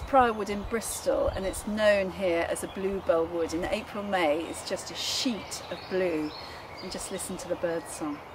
prior wood in Bristol, and it's known here as a bluebell wood. In April, May, it's just a sheet of blue. And just listen to the bird song.